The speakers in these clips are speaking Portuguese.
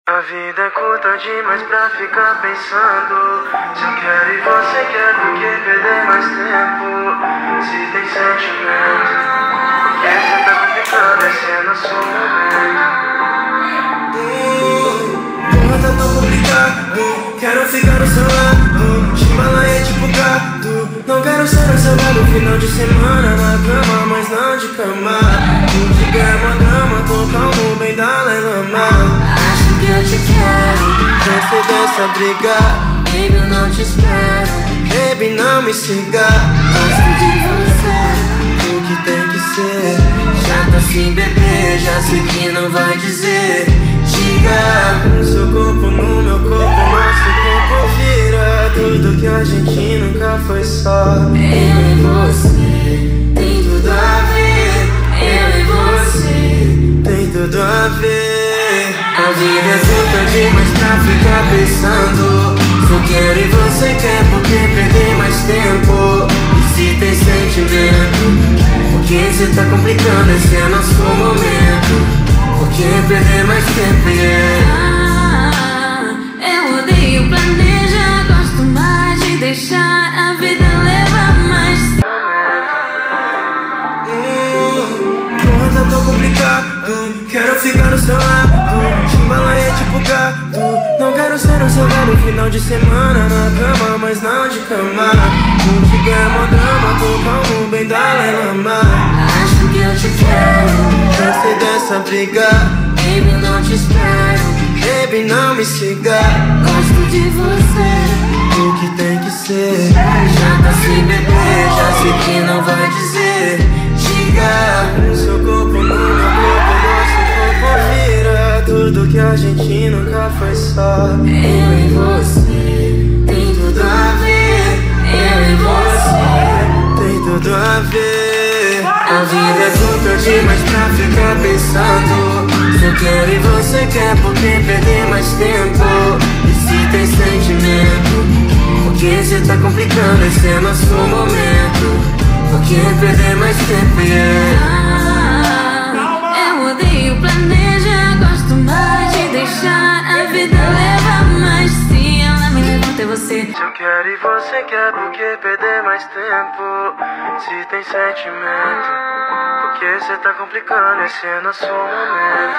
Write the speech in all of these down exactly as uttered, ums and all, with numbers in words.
A vida é curta demais pra ficar pensando se eu quero e você quer, por que perder mais tempo? Se tem sentimento, por que você tá complicando? Esse é nosso momento. Porra, tá tão complicado, quero ficar no seu lado, chimbalaia tipo gato. Não quero ser o seu lado, final de semana na cama, mas não de cama. Não diga é uma drama, tô calmo, bem Dalai Lama. Acho que eu te quero, Cansei dessa briga, baby, eu não te espero. baby, não me siga. Gosto de você, O que tem que ser, já tá sem bebê, já sei que não vai dizer. diga. Seu corpo no meu corpo, nosso corpo vira. Tudo que a gente nunca foi só. Eu e você, tem tudo a ver. Eu e você, Tem tudo a ver. a vida é curta demais pra ficar pensando se eu quero e você quer, por que perder mais tempo? E se tem sentimento, por que cê tá complicando? Esse é nosso momento. Por que perder mais tempo? Yeah. Ah, eu odeio planejar, gosto mais de deixar a vida levar mais. Hum, Porra, tá tão complicado, quero ficar no seu lado, chimbalaia tipo gato. Não quero ser o seu lado, final de semana na cama, mas não de cama. Não diga é drama, tô calmo, bem Dalai Lama. Acho que eu te quero, Cansei dessa briga, baby, eu não te espero. baby, não me siga. Gosto de você, O que tem que ser, já tá sem bebê, já sei que não vai dizer. diga. Seu corpo no meu corpo, nosso corpo vira. Tudo que a gente nunca foi só. Eu e você, tem tudo a ver. Eu e você, Tem tudo a ver. a vida é curta demais pra ficar pensando se eu quero e você quer, por que perder mais tempo? E se tem sentimento, por que cê tá complicando? Esse é nosso momento. Por que perder mais tempo? Yeah. Ah, eu odeio planejar, gosto mais de deixar a vida levar mais. Se ela me leva até você, Se eu quero e você quer, por que perder mais tempo? Se tem sentimento, por que você tá complicando? Esse é nosso momento.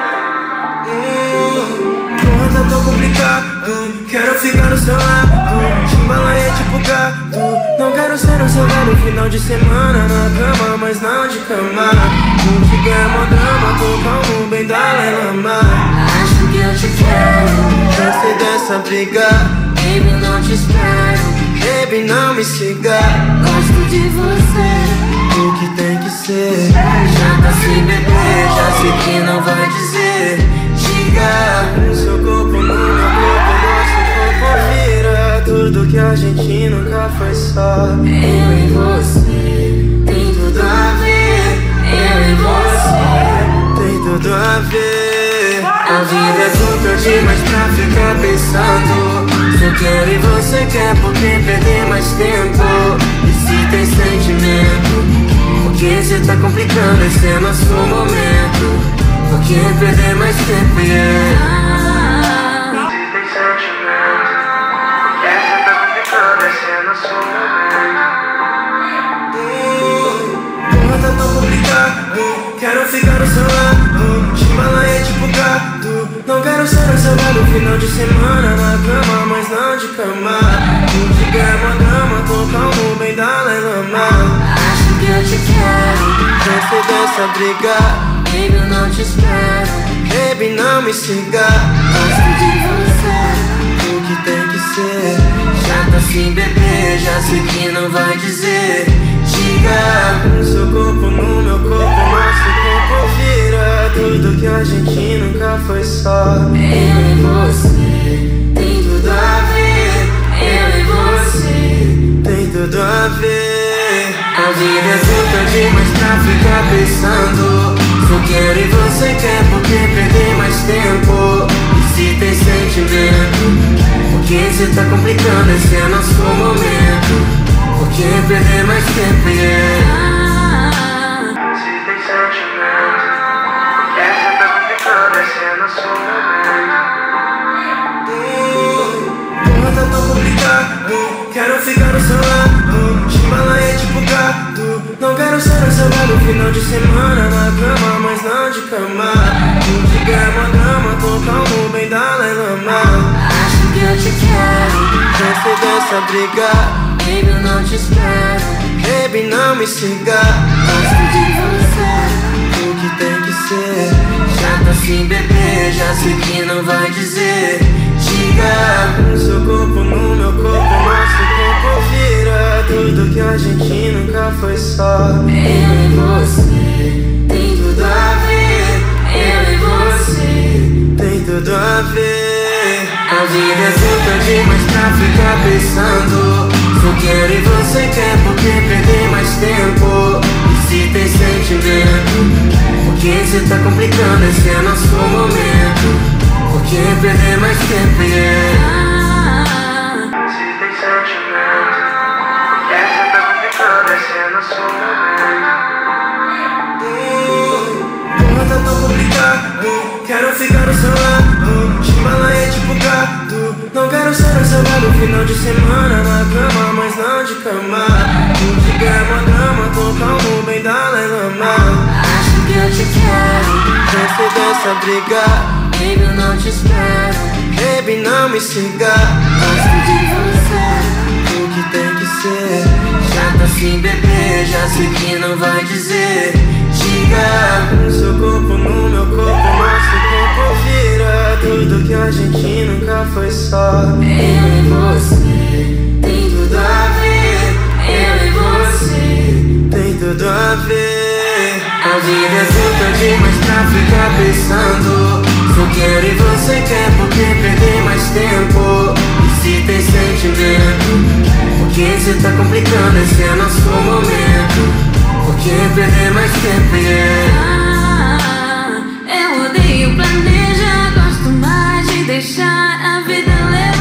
Hum, Porra, tá tão complicado, quero ficar no seu lado, chimbalaia tipo gato. Não quero ser o seu lado, final de semana na cama, mas não de cama. Não diga é uma drama, tô calmo, bem Dalai Lama. acho que eu te quero, Cansei dessa briga, baby, eu não te espero. baby, não me siga. Gosto de você, O que tem que ser, já tá sem bebê, já sei que não vai dizer. diga. Seu corpo no meu corpo, nosso corpo vira. Tudo que a gente nunca foi só. Eu e você, tem tudo a ver. Eu e você, Tem tudo a ver. a vida é curta demais pra ficar pensando se eu quero e você quer, por que perder mais tempo? E se tem sentimento, por que cê tá complicando? Esse é nosso momento. Por que perder mais tempo? Yeah. Se tem sentimento, por que você tá complicando? Esse é nosso momento. Hum, Porra, tá tão complicado, quero ficar no seu lado, chimbalaia tipo gato. Não quero ser o seu lado, final de semana na cama, mas não de cama. Não diga é drama, tô calmo, bem Dalai Lama. Acho que eu te quero, Cansei dessa briga, baby, eu não te espero. baby, não me siga. Gosto de você, O que tem que ser, já tá sem bebê, já sei que não vai dizer. diga. Seu corpo no meu corpo, nosso corpo vira. Tudo que a gente nunca foi só. Eu e você, tem tudo a ver. Eu e você, Tem tudo a ver. a vida é curta demais pra ficar pensando se eu quero e você quer, por que perder mais tempo? E se tem sentimento, por que cê tá complicando? Esse é nosso momento. Por que perder mais tempo? Yeah. Se tem sentimento, por que você tá complicando? Esse é nosso momento. quero ficar no seu lado. Chimbalaia tipo gato. Não quero ser o seu gado. Final de semana na cama, mas não de cama. Tu de gama, dama, tô calmo, bem Dalai Lama. Acho que eu te quero. Cansei dessa briga, Baby, eu não te espero. baby, não me siga. Gosto de você. O que tem que ser? Já tá assim, bebê. Já sei que não vai dizer. Diga. No seu corpo, no meu corpo, nosso corpo vira tudo que a gente nunca foi só. Eu e você tem tudo a ver. Eu e você Tem tudo a ver. A vida é curta demais pra ficar pensando. Só quero e você quer, porque perder mais tempo? E se tem sentimento, por que cê tá complicando? Esse é nosso momento. Por que perder mais tempo? Yeah. Se tem sentimento, por que cê tá complicando? Esse é nosso momento. Porra, tá tão complicado. Quero ficar no seu lado. Chimbalaia tipo gato. Não quero ser o seu gado. Final de semana na cama, mas não de cama. Tu de gama, dama, tô calmo, bem Dalai Lama. Acho que eu te quero. Cansei dessa briga, Baby, eu não te espero. baby, não me siga. Gosto de você. O que tem que ser? Já tá assim, bebê. Já sei que não vai dizer. Diga. No seu corpo, no meu corpo, nosso corpo vira tudo que a gente nunca foi só. Eu e você tem tudo a ver. Eu e você Tem tudo a ver. A vida é curta demais pra ficar pensando. Só quero e você quer, porque perder mais tempo? E se tem sentimento, por que cê tá complicando? Esse é nosso momento. Por que perder mais tempo? Yeah. Ah, eu odeio planejar, gosto mais de deixar a vida levar.